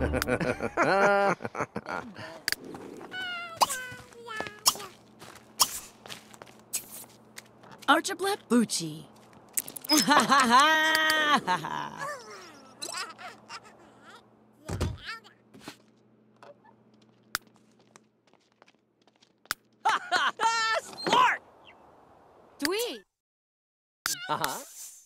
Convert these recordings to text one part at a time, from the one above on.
Archibald Bucci. Splart! Dwee! Uh-huh.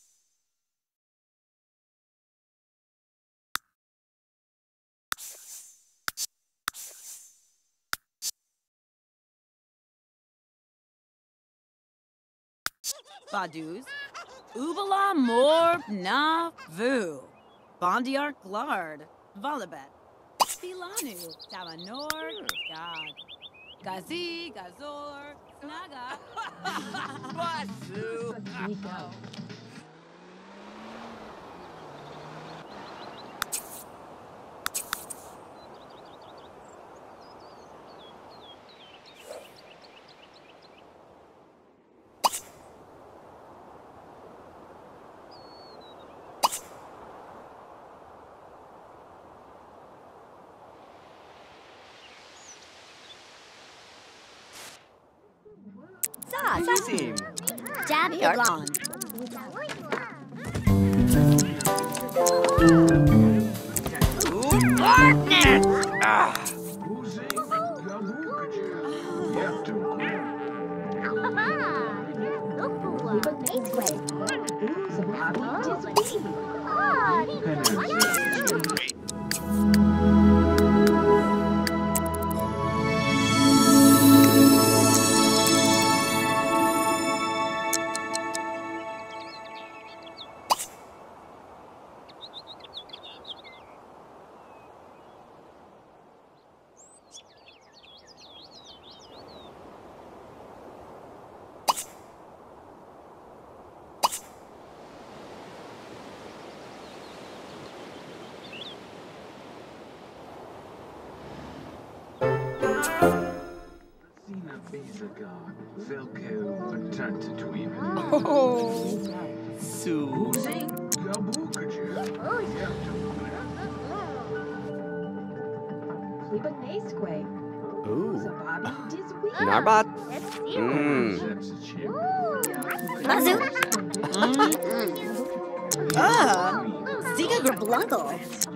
Baduz. Ubala Mor Na Vu. Bondiark Glard. Volibet. Filanu. Tamanor. Gag. Gazi. Gazor. Snaga. Basu! Easy. Jabby Blonde. Oh, Sue. Ooh. Narbat. Bazoo. Ziga Grablunkle.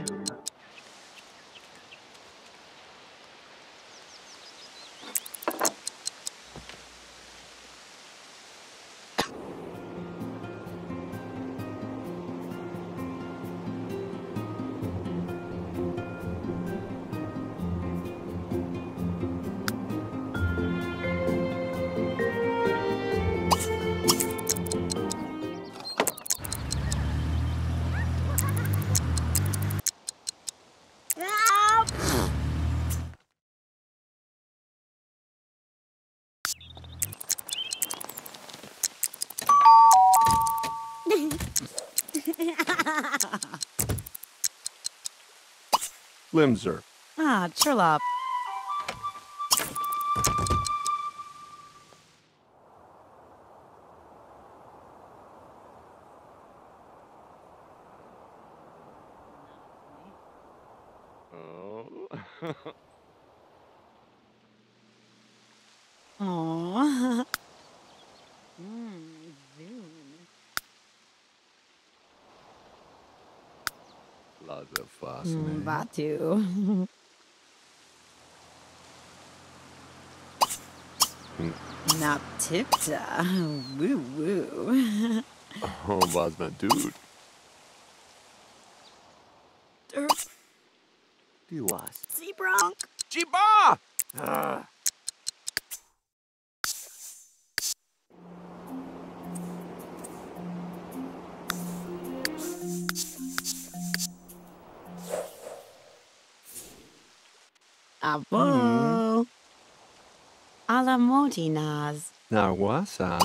Limser. Chirlop. Oh. Aww. Laza fascinating. Batu. Naptipta. Woo woo. Oh, Bosma dude. Derp. Diwas. Seabronk. Jiba! Abo. Alamotinaz. Narwasa.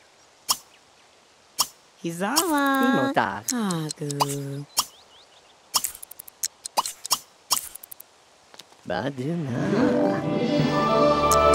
Hizawa. Imotas. Hagu. Baduna.